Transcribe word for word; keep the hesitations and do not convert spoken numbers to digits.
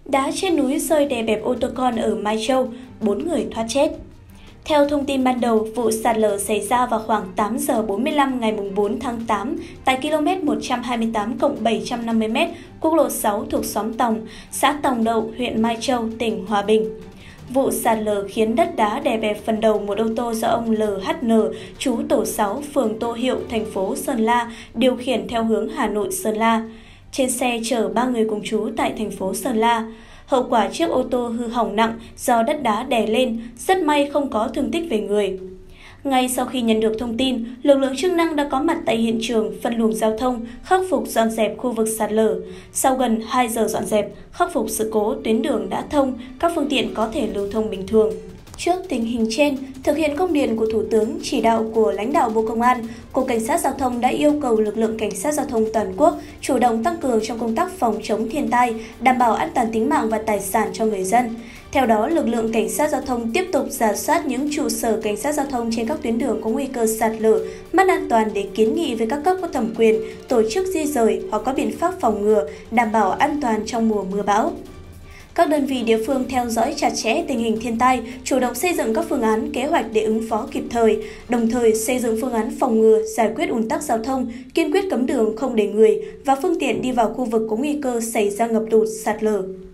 Đá trên núi rơi đè bẹp ô tô con ở Mai Châu, bốn người thoát chết. Theo thông tin ban đầu, vụ sạt lở xảy ra vào khoảng tám giờ bốn mươi lăm ngày bốn tháng tám tại km một trăm hai mươi tám cộng bảy trăm năm mươi mét quốc lộ sáu thuộc xóm Tòng, xã Tòng Đậu, huyện Mai Châu, tỉnh Hòa Bình. Vụ sạt lở khiến đất đá đè bẹp phần đầu một ô tô do ông lờ hát en, trú tổ sáu, phường Tô Hiệu, thành phố Sơn La, điều khiển theo hướng Hà Nội - Sơn La. Trên xe chở ba người cùng trú tại thành phố Sơn La. Hậu quả chiếc ô tô hư hỏng nặng do đất đá đè lên, rất may không có thương tích về người. Ngay sau khi nhận được thông tin, lực lượng chức năng đã có mặt tại hiện trường phân luồng giao thông, khắc phục dọn dẹp khu vực sạt lở. Sau gần hai giờ dọn dẹp, khắc phục sự cố, tuyến đường đã thông, các phương tiện có thể lưu thông bình thường. Trước tình hình trên, thực hiện công điện của Thủ tướng, chỉ đạo của lãnh đạo Bộ Công an, Cục Cảnh sát Giao thông đã yêu cầu lực lượng Cảnh sát Giao thông toàn quốc chủ động tăng cường trong công tác phòng chống thiên tai, đảm bảo an toàn tính mạng và tài sản cho người dân. Theo đó, lực lượng Cảnh sát Giao thông tiếp tục rà soát những trụ sở Cảnh sát Giao thông trên các tuyến đường có nguy cơ sạt lở, mất an toàn để kiến nghị với các cấp có thẩm quyền tổ chức di rời hoặc có biện pháp phòng ngừa, đảm bảo an toàn trong mùa mưa bão. Các đơn vị địa phương theo dõi chặt chẽ tình hình thiên tai, chủ động xây dựng các phương án, kế hoạch để ứng phó kịp thời, đồng thời xây dựng phương án phòng ngừa, giải quyết ùn tắc giao thông, kiên quyết cấm đường không để người và phương tiện đi vào khu vực có nguy cơ xảy ra ngập lụt, sạt lở.